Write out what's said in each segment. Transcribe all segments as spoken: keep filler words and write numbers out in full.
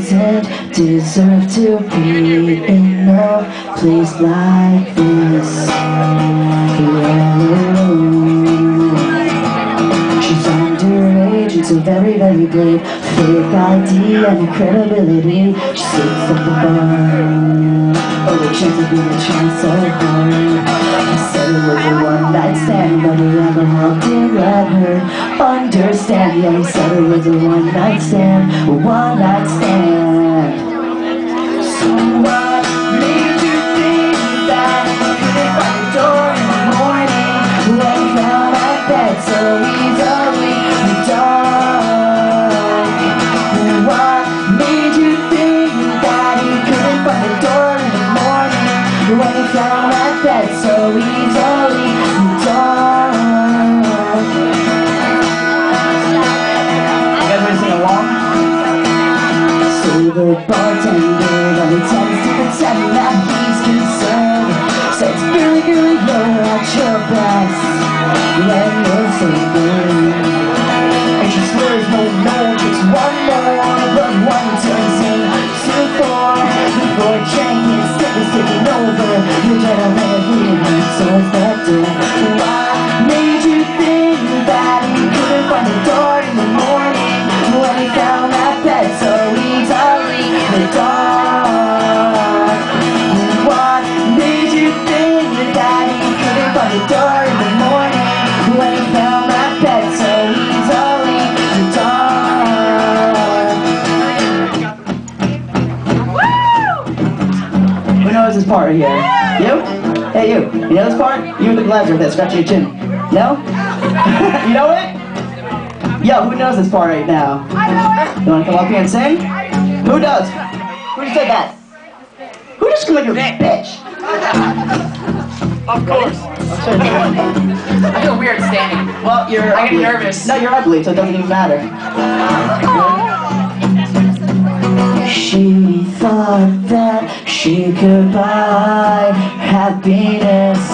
doesn't deserve to be in a place like this. Yeah. She's underage and so very, very brave. Fake I D and credibility. She sits at the bar. Oh, the chance of being trying so hard. I said it was a one-night stand, but the alcohol didn't let her understand. Yeah, he said it was a one-night stand, a one-night stand. So what made you think that you couldn't find the door in the morning when you found that bed so easily dark? And what made you think that you couldn't find the door in the morning when you found that bed so easily dark? You guys ready to sing along? So the bartender that intends to pretend that he's concerned says, "Billy, Billy, you're at your best when you're so good." And she swears no, no, just one more, but one turns into four. Before drinking, stick is taking over. You better let it leave her towards the door. Why made you think that you couldn't find the door in the morning when you found that bed so easily in the dark? What made you think that you couldn't find the door in the morning when you found that bed so easily in the dark? Who knows this part right here? You? Hey you, you know this part? You with the gloves right there, scratching your chin. No? You know it? Yo, who knows this part right now? I know it! You wanna come up here and sing? Who does? Who just said that? Who just called you a bitch? Of course. I feel weird standing. Well, you're I ugly. get nervous. No, you're ugly, so it doesn't even matter. She thought that she could buy happiness.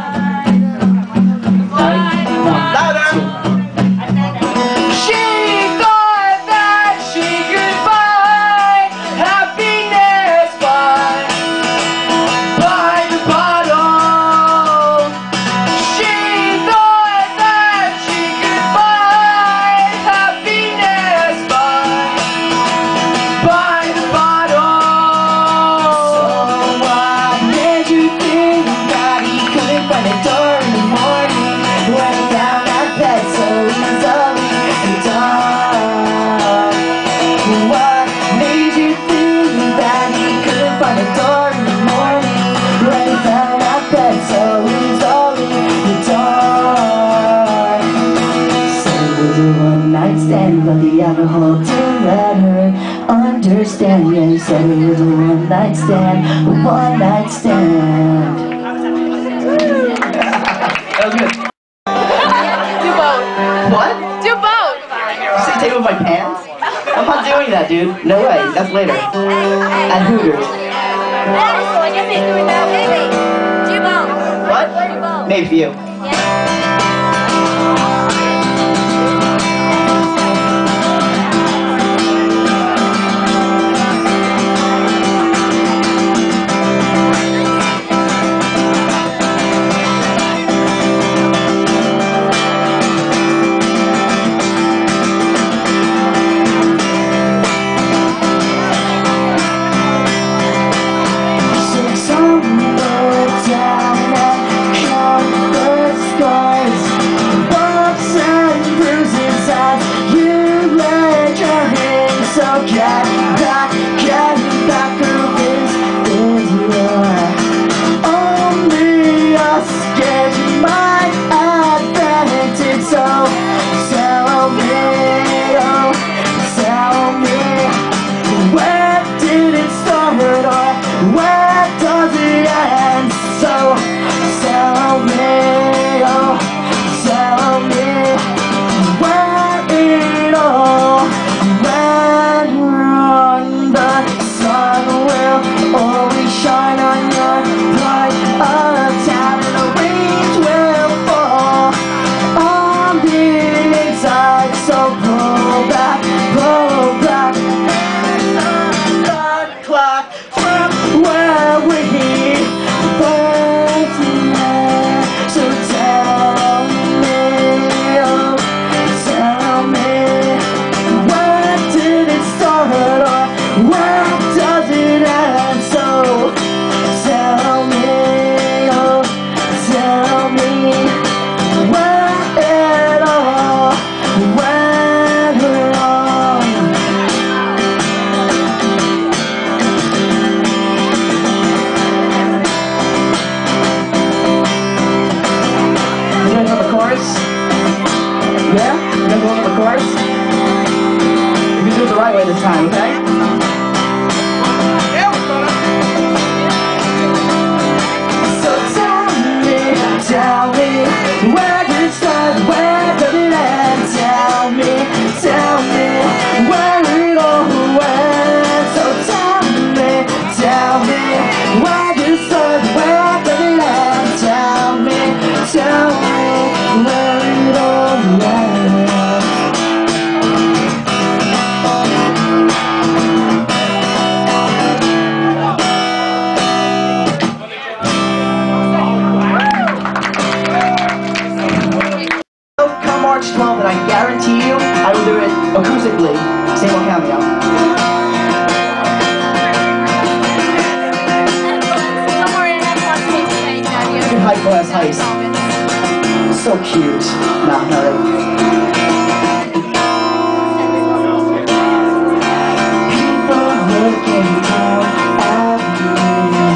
But the alcohol didn't let her understand. Yeah, he said it was a one night stand, a one night stand. That was good. Do both. What? Do both. Did you say take it with my pants? I'm not doing that, dude. No way. That's later. At Hooters. Do both. What? Maybe for you. Somewhere down at Conquer nice. So cute. Not really. Looking down at me,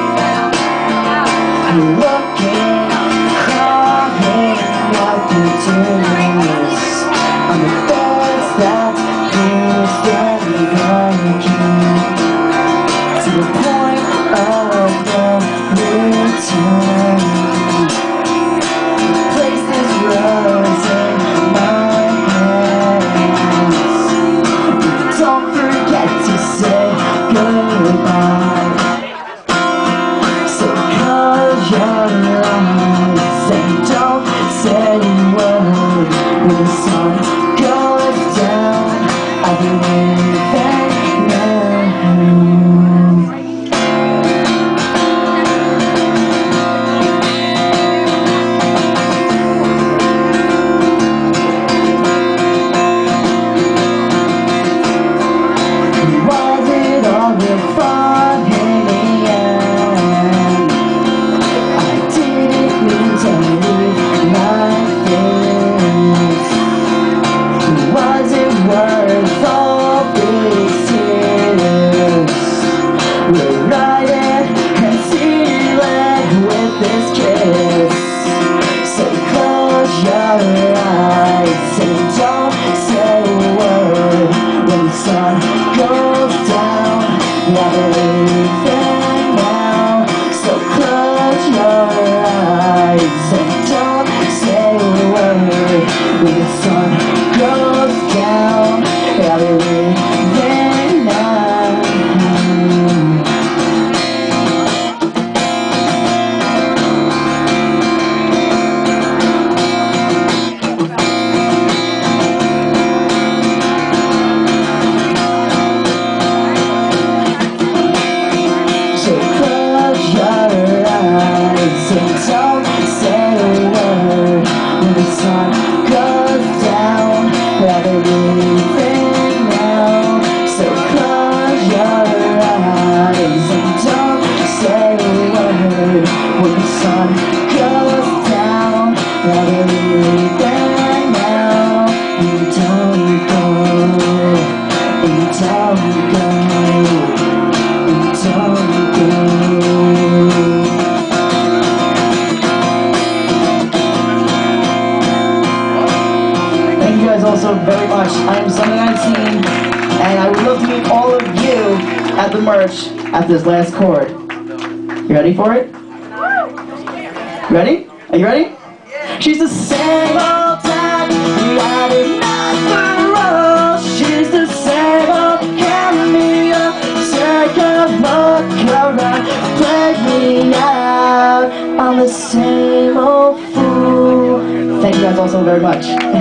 looking, crying, what you're doing is on the beds that you're standing on, to the point of no return. Place this rose in my hands. Don't forget to say goodbye. So close your eyes and don't say a word. When the sun goes down, I'll be living now. Was it all real fun in the end? I didn't mean to leave like this. Was it worth all these tears? We're riding and sealing with this kiss. So close your eyes and don't say a word. When the sun goes down, yeah, we're leaving now. So close your eyes and don't say a word. When the sun goes down, yeah, we're leaving now. So close your eyes and don't say a word. When the sun goes down, yeah, we're leaving now. So close your eyes and don't say a word. When the sun goes down, yeah, we're leaving now. You don't go, you don't go, you don't go. Thank you guys all so very much. I am Sunday nineteen, and I would love to meet all of you at the merch at this last chord. You ready for it? Ready? Are you ready? She's the same old time, we had another role. She's the same old, hand me up, take a look around, play me out, I'm the same old fool. Thank you guys all so very much.